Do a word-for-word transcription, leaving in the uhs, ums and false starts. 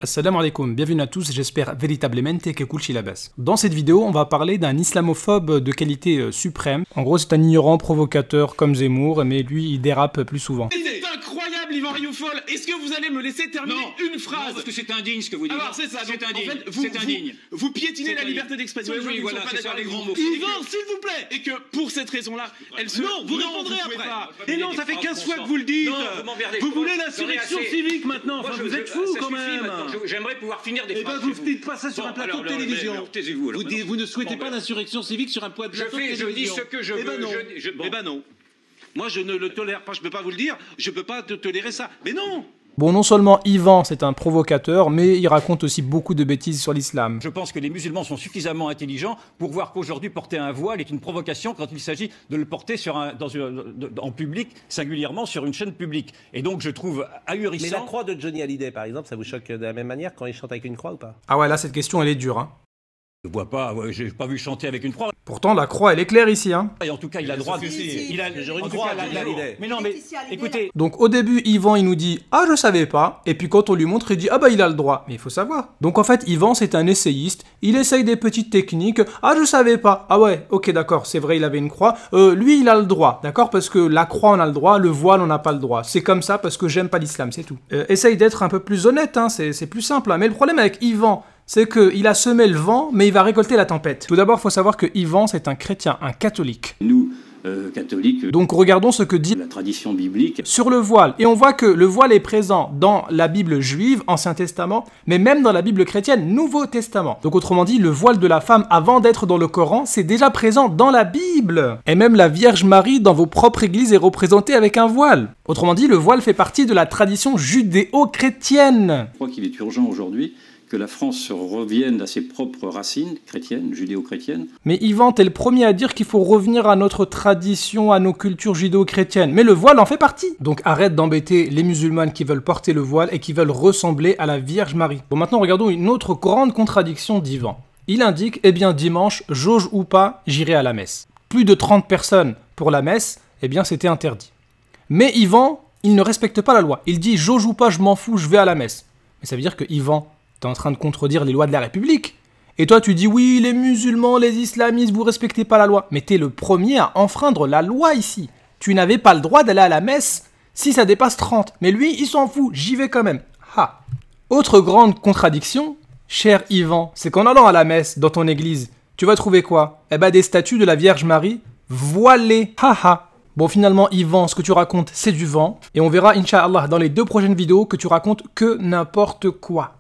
Assalamu alaikum, bienvenue à tous, j'espère véritablement que cool chilabas. Dans cette vidéo, on va parler d'un islamophobe de qualité euh, suprême. En gros, c'est un ignorant provocateur comme Zemmour, mais lui, il dérape plus souvent. C'est incroyable, Yvan Rioufol. Est-ce que vous allez me laisser terminer non, une phrase? Non, parce que c'est indigne ce que vous dites. Alors c'est ça, c'est indigne. En fait, vous, c'est indigne. Vous, vous piétinez la liberté d'expression. Oui, oui, voilà, c'est ça les grands mots. Yvan, s'il vous plaît. Et que pour cette raison-là, elle se... Non, vous non, répondrez vous après. pas. Et non, ça fait quinze fois que vous le dites. Non, vous, vous voulez l'insurrection civique maintenant. Enfin, vous êtes fous quand même. J'aimerais pouvoir finir des phrases. Eh ben, vous ne dites pas ça sur un plateau de télévision. Taisez-vous. Vous ne souhaitez pas l'insurrection civique sur un plateau de télévision. Je dis ce que je veux. Eh ben non. Eh ben non. Moi, je ne le tolère pas. Je ne peux pas vous le dire. Je ne peux pas te tolérer ça. Mais non. Bon, non seulement Yvan, c'est un provocateur, mais il raconte aussi beaucoup de bêtises sur l'islam. Je pense que les musulmans sont suffisamment intelligents pour voir qu'aujourd'hui, porter un voile est une provocation quand il s'agit de le porter sur un, dans une, en public, singulièrement sur une chaîne publique. Et donc, je trouve ahurissant... Mais la croix de Johnny Hallyday, par exemple, ça vous choque de la même manière quand il chante avec une croix ou pas? Ah ouais, là, cette question, elle est dure, hein. Je vois pas, ouais, j'ai pas vu chanter avec une croix. Pourtant, la croix, elle est claire ici, hein. Et en tout cas, il a le droit de... Il a une croix, Johnny Hallyday. Mais non, mais écoutez... Donc au début, Yvan, il nous dit « Ah, je savais pas », et puis quand on lui montre, il dit « Ah bah, il a le droit ». Mais il faut savoir. Donc en fait, Yvan, c'est un essayiste, il essaye des petites techniques « Ah, je savais pas ». Ah ouais, ok, d'accord, c'est vrai, il avait une croix. Euh, lui, il a le droit, d'accord? Parce que la croix, on a le droit, le voile, on n'a pas le droit. C'est comme ça parce que j'aime pas l'islam, c'est tout. Euh, essaye d'être un peu plus honnête, hein, c'est plus simple. Hein. Mais le problème avec Yvan, c'est qu'il a semé le vent, mais il va récolter la tempête. Tout d'abord, il faut savoir que Yvan, c'est un chrétien, un catholique. Nous, euh, catholiques, donc regardons ce que dit la tradition biblique sur le voile. Et on voit que le voile est présent dans la Bible juive, Ancien Testament, mais même dans la Bible chrétienne, Nouveau Testament. Donc autrement dit, le voile de la femme, avant d'être dans le Coran, c'est déjà présent dans la Bible. Et même la Vierge Marie, dans vos propres églises, est représentée avec un voile. Autrement dit, le voile fait partie de la tradition judéo-chrétienne. Je crois qu'il est urgent aujourd'hui que la France revienne à ses propres racines chrétiennes, judéo-chrétiennes. Mais Yvan, t'es le premier à dire qu'il faut revenir à notre tradition, à nos cultures judéo-chrétiennes. Mais le voile en fait partie. Donc arrête d'embêter les musulmanes qui veulent porter le voile et qui veulent ressembler à la Vierge Marie. Bon, maintenant regardons une autre grande contradiction d'Yvan. Il indique, eh bien dimanche, jauge ou pas, j'irai à la messe. Plus de trente personnes pour la messe, eh bien c'était interdit. Mais Yvan, il ne respecte pas la loi. Il dit, jauge ou pas, je m'en fous, je vais à la messe. Mais ça veut dire que Yvan, t'es en train de contredire les lois de la République. Et toi, tu dis, oui, les musulmans, les islamistes, vous respectez pas la loi. Mais t'es le premier à enfreindre la loi ici. Tu n'avais pas le droit d'aller à la messe si ça dépasse trente. Mais lui, il s'en fout, j'y vais quand même. Ha. Autre grande contradiction, cher Yvan, c'est qu'en allant à la messe dans ton église, tu vas trouver quoi? Eh ben, des statues de la Vierge Marie voilées. Ha ha. Bon, finalement, Yvan, ce que tu racontes, c'est du vent. Et on verra, Inch'Allah, dans les deux prochaines vidéos que tu racontes que n'importe quoi.